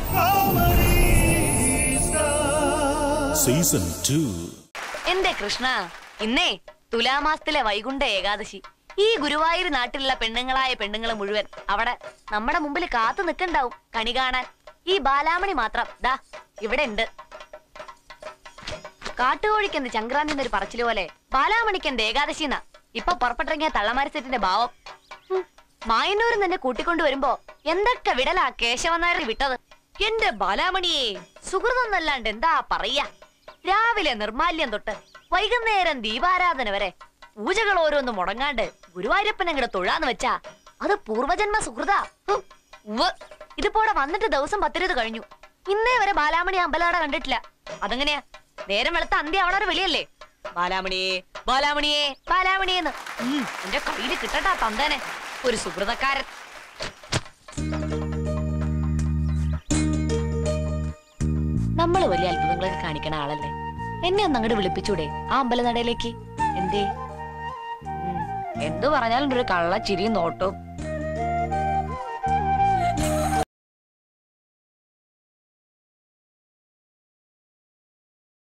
Season 2. എന്റെ കൃഷ്ണ, ഇന്നേ തുലാമാസത്തിലെ വൈകുണ്ഠ ഏകാദശി. ഈ ഗുരുവായൂർ നാട്ടിലുള്ള പെണ്ണുങ്ങളായ പെണ്ണുങ്ങൾ മുഴുവൻ അവിടെ നമ്മുടെ മുമ്പിൽ കാത്തു നിൽക്കണ്ടാവും കണി കാണാൻ. ഈ ബാലാമണി മാത്രം ദാ ഇവിടെ ഉണ്ട്. കാട്ടുകോഴിക്ക് എന്ത് ചങ്ക്രാന്തി എന്നൊരു പറച്ചില് പോലെ ബാലാമണിക്ക് എന്ത് ഏകാദശിന്നാ ഇപ്പൊ പുറപ്പെട്ടിറങ്ങിയ തള്ളമാരസെറ്റിന്റെ ഭാവം. മായന്നൂരിൽ നിന്നെ കൂട്ടിക്കൊണ്ടു വരുമ്പോ എന്തൊക്കെ വിടലാ കേശവനായർ വിട്ടത്. എന്റെ ബാലാമണിയെ സുഹൃതൊന്നല്ലാണ്ട് എന്താ പറയാ. രാവിലെ നിർമാല്യം തൊട്ട് വൈകുന്നേരം ദീപാരാധന വരെ പൂജകൾ ഓരോന്നും മുടങ്ങാണ്ട് ഗുരുവായൂരപ്പൻ അങ്ങോട്ട് തൊഴാന്ന് വെച്ചാ അത് പൂർവജന്മ സുഹൃതാ. ഇതിപ്പോടെ വന്നിട്ട് ദിവസം 10 കഴിഞ്ഞു. ഇന്നേ വരെ ബാലാമണി അമ്പലട കണ്ടിട്ടില്ല. അതെങ്ങനെയാ? നേരം വെളുത്ത അന്ത്യ അവിടെ ഒരു വിളിയല്ലേ, ബാലാമണിയെ ബാലാമണിയെ ബാലാമണിയെന്ന്. എന്റെ കയ്യിൽ കിട്ടട്ടാ തന്തേനെ ഒരു സുഹൃതക്കാരൻ. നമ്മള് വലിയ അത്ഭുതങ്ങളൊക്കെ കാണിക്കണ ആളല്ലേ. എന്നെ ഒന്ന് അങ്ങോട്ട് വിളിപ്പിച്ചൂടെ ആ അമ്പലനടയിലേക്ക്? എന്തേ? എന്തു പറഞ്ഞാലും ഒരു കള്ള ചിരിയും നോട്ടവും.